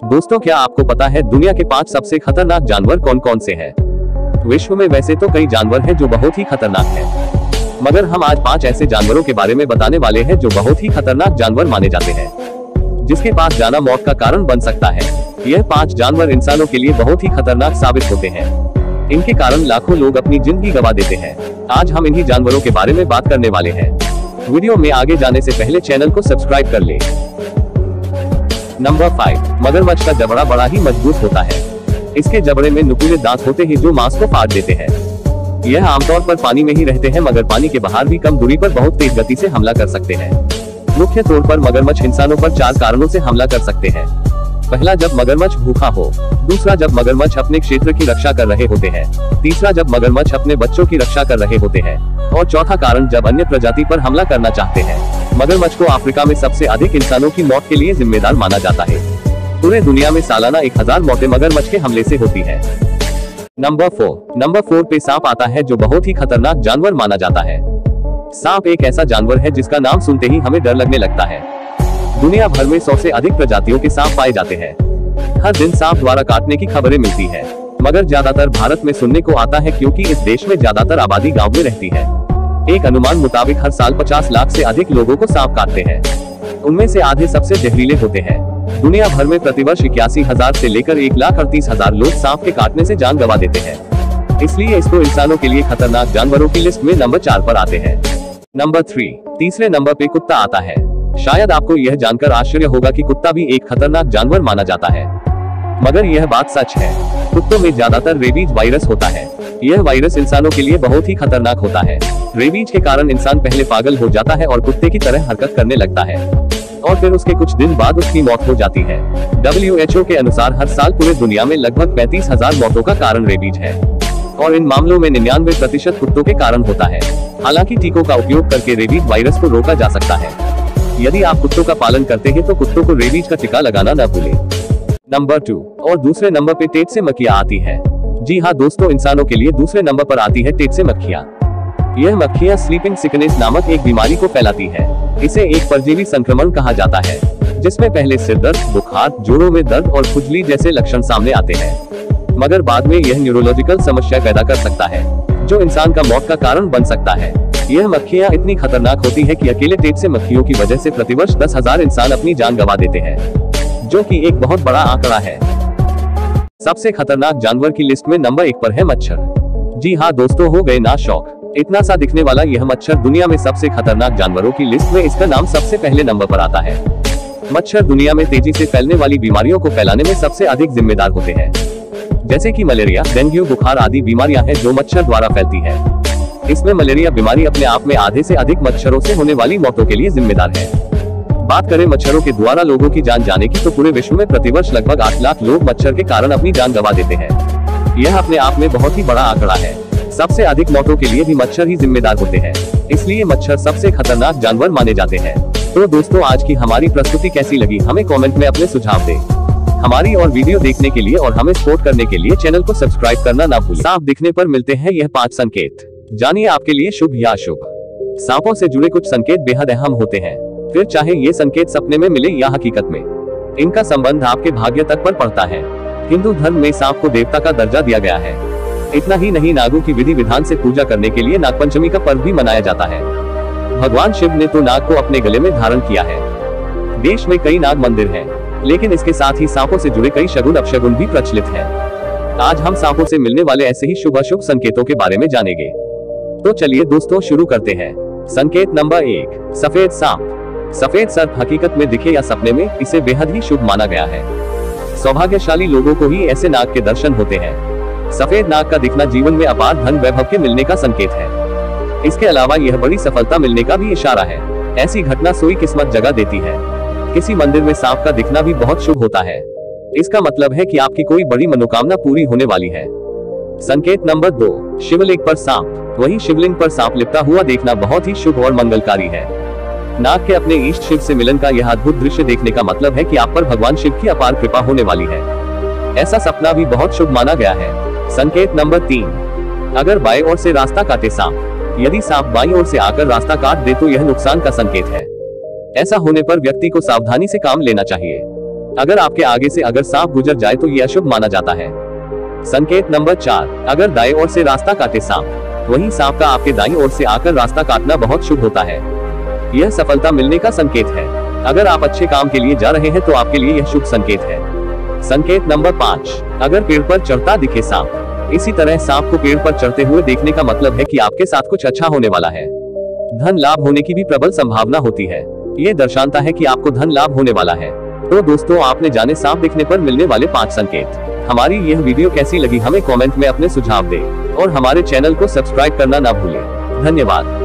दोस्तों, क्या आपको पता है दुनिया के 5 सबसे खतरनाक जानवर कौन कौन से हैं? विश्व में वैसे तो कई जानवर हैं जो बहुत ही खतरनाक हैं, मगर हम आज 5 ऐसे जानवरों के बारे में बताने वाले हैं जो बहुत ही खतरनाक जानवर माने जाते हैं, जिसके पास जाना मौत का कारण बन सकता है। यह 5 जानवर इंसानों के लिए बहुत ही खतरनाक साबित होते हैं। इनके कारण लाखों लोग अपनी जिंदगी गंवा देते हैं। आज हम इन्हीं जानवरों के बारे में बात करने वाले हैं। वीडियो में आगे जाने से पहले चैनल को सब्सक्राइब कर ले। नंबर 5, मगरमच्छ का जबड़ा बड़ा ही मजबूत होता है। इसके जबड़े में नुकीले दांत होते हैं जो मांस को फाड़ देते हैं। यह आमतौर पर पानी में ही रहते हैं, मगर पानी के बाहर भी कम दूरी पर बहुत तेज गति से हमला कर सकते हैं। मुख्य तौर पर मगरमच्छ इंसानों पर 4 कारणों से हमला कर सकते हैं। पहला, जब मगरमच्छ भूखा हो। दूसरा, जब मगरमच्छ अपने क्षेत्र की रक्षा कर रहे होते हैं। तीसरा, जब मगरमच्छ अपने बच्चों की रक्षा कर रहे होते हैं। और चौथा कारण, जब अन्य प्रजाति पर हमला करना चाहते हैं। मगरमच्छ को अफ्रीका में सबसे अधिक इंसानों की मौत के लिए जिम्मेदार माना जाता है। पूरे दुनिया में सालाना 1000 मौतें मगरमच्छ के हमले से होती है। नंबर 4 पे सांप आता है, जो बहुत ही खतरनाक जानवर माना जाता है। सांप एक ऐसा जानवर है जिसका नाम सुनते ही हमें डर लगने लगता है। दुनिया भर में 100 से अधिक प्रजातियों के सांप पाए जाते हैं। हर दिन सांप द्वारा काटने की खबरें मिलती है, मगर ज्यादातर भारत में सुनने को आता है क्योंकि इस देश में ज्यादातर आबादी गांव में रहती है। एक अनुमान मुताबिक हर साल 50 लाख से अधिक लोगों को सांप काटते हैं। उनमें से आधे सबसे जहरीले होते हैं। दुनिया भर में प्रतिवर्ष 81,000 से लेकर 1,38,000 लोग सांप के काटने से जान गंवा देते हैं। इसलिए इसको इंसानों के लिए खतरनाक जानवरों की लिस्ट में नंबर 4 पर आते हैं। नंबर 3, तीसरे नंबर पे कुत्ता आता है। शायद आपको यह जानकर आश्चर्य होगा कि कुत्ता भी एक खतरनाक जानवर माना जाता है, मगर यह बात सच है। कुत्तों में ज्यादातर रेबीज वायरस होता है। यह वायरस इंसानों के लिए बहुत ही खतरनाक होता है। रेबीज के कारण इंसान पहले पागल हो जाता है और कुत्ते की तरह हरकत करने लगता है, और फिर उसके कुछ दिन बाद उसकी मौत हो जाती है। WHO के अनुसार हर साल पूरे दुनिया में लगभग 35,000 मौतों का कारण रेबीज है, और इन मामलों में 99% कुत्तों के कारण होता है। हालांकि टीकों का उपयोग करके रेबीज वायरस को रोका जा सकता है। यदि आप कुत्तों का पालन करते हैं तो कुत्तों को रेबीज का टीका लगाना न भूलें। नंबर 2, और दूसरे नंबर पे टेट से मक्खियाँ आती है। जी हाँ दोस्तों, इंसानों के लिए दूसरे नंबर पर आती है टेट से मक्खियाँ। यह मक्खियाँ स्लीपिंग सिकनेस नामक एक बीमारी को फैलाती है। इसे एक परजीवी संक्रमण कहा जाता है, जिसमें पहले सिर दर्द, बुखार, जोड़ों में दर्द और खुजली जैसे लक्षण सामने आते हैं, मगर बाद में यह न्यूरोलॉजिकल समस्या पैदा कर सकता है, जो इंसान का मौत का कारण बन सकता है। यह मक्खियाँ इतनी खतरनाक होती है कि अकेले टेट से मक्खियों की वजह से प्रतिवर्ष 10,000 इंसान अपनी जान गंवा देते हैं, जो कि एक बहुत बड़ा आंकड़ा है। सबसे खतरनाक जानवर की लिस्ट में नंबर 1 पर है मच्छर। जी हाँ दोस्तों, हो गए ना शौक। इतना सा दिखने वाला यह मच्छर दुनिया में सबसे खतरनाक जानवरों की लिस्ट में इसका नाम सबसे पहले नंबर पर आता है। मच्छर दुनिया में तेजी से फैलने वाली बीमारियों को फैलाने में सबसे अधिक जिम्मेदार होते हैं, जैसे कि मलेरिया, डेंगू, बुखार आदि बीमारियां हैं जो मच्छर द्वारा फैलती है। इसमें मलेरिया बीमारी अपने आप में आधे से अधिक मच्छरों से होने वाली मौतों के लिए जिम्मेदार है। बात करें मच्छरों के द्वारा लोगों की जान जाने की, तो पूरे विश्व में प्रतिवर्ष लगभग 8 लाख लोग मच्छर के कारण अपनी जान गंवा देते हैं। यह अपने आप में बहुत ही बड़ा आंकड़ा है। सबसे अधिक मौतों के लिए भी मच्छर ही जिम्मेदार होते हैं, इसलिए मच्छर सबसे खतरनाक जानवर माने जाते हैं। तो दोस्तों, आज की हमारी प्रस्तुति कैसी लगी हमें कमेंट में अपने सुझाव दें। हमारी और वीडियो देखने के लिए और हमें सपोर्ट करने के लिए चैनल को सब्सक्राइब करना ना भूलें। सांप दिखने पर मिलते हैं यह 5 संकेत, जानिए आपके लिए शुभ या अशुभ। सांपों से जुड़े कुछ संकेत बेहद अहम होते हैं, फिर चाहे ये संकेत सपने में मिले या हकीकत में। इनका संबंध आपके भाग्य तक पर पड़ता है। हिंदू धर्म में सांप को देवता का दर्जा दिया गया है। इतना ही नहीं, नागों की विधि विधान से पूजा करने के लिए नागपंचमी का पर्व भी मनाया जाता है। भगवान शिव ने तो नाग को अपने गले में धारण किया है। देश में कई नाग मंदिर हैं, लेकिन इसके साथ ही सांपों से जुड़े कई शगुन अपशगुन भी प्रचलित हैं। आज हम सांपों से मिलने वाले ऐसे ही शुभ अशुभ संकेतों के बारे में जानेंगे। तो चलिए दोस्तों, शुरू करते हैं। संकेत नंबर 1, सफेद सांप। सफेद सर्प हकीकत में दिखे या सपने में, इसे बेहद ही शुभ माना गया है। सौभाग्यशाली लोगों को ही ऐसे नाग के दर्शन होते हैं। सफेद नाग का दिखना जीवन में अपार धन वैभव के मिलने का संकेत है। इसके अलावा यह बड़ी सफलता मिलने का भी इशारा है। ऐसी घटना सोई किस्मत जगा देती है। किसी मंदिर में सांप का दिखना भी बहुत शुभ होता है। इसका मतलब है कि आपकी कोई बड़ी मनोकामना पूरी होने वाली है। संकेत नंबर 2, शिवलिंग पर सांप। वही शिवलिंग पर सांप लिपटा हुआ देखना बहुत ही शुभ और मंगलकारी है। नाग के अपने इष्ट शिव से मिलन का यह अद्भुत दृश्य देखने का मतलब है कि आप पर भगवान शिव की अपार कृपा होने वाली है। ऐसा सपना भी बहुत शुभ माना गया है। संकेत नंबर 3, अगर बाएं ओर से रास्ता काटे सांप। यदि सांप बाईं ओर से आकर रास्ता काट दे तो यह नुकसान का संकेत है। ऐसा होने पर व्यक्ति को सावधानी से काम लेना चाहिए। अगर आपके आगे से अगर सांप गुजर जाए तो ये अशुभ माना जाता है। संकेत नंबर 4, अगर दाएं ओर से रास्ता काटे सांप, वहीं सांप का आपके दाईं ओर से आकर रास्ता काटना बहुत शुभ होता है। यह सफलता मिलने का संकेत है। अगर आप अच्छे काम के लिए जा रहे हैं तो आपके लिए यह शुभ संकेत है। संकेत नंबर 5, अगर पेड़ पर चढ़ता दिखे सांप, इसी तरह सांप को पेड़ पर चढ़ते हुए देखने का मतलब है कि आपके साथ कुछ अच्छा होने वाला है। धन लाभ होने की भी प्रबल संभावना होती है। ये दर्शाता है कि आपको धन लाभ होने वाला है। तो दोस्तों, आपने जाने सांप दिखने पर मिलने वाले 5 संकेत। हमारी यह वीडियो कैसी लगी हमें कमेंट में अपने सुझाव दें और हमारे चैनल को सब्सक्राइब करना ना भूलें। धन्यवाद।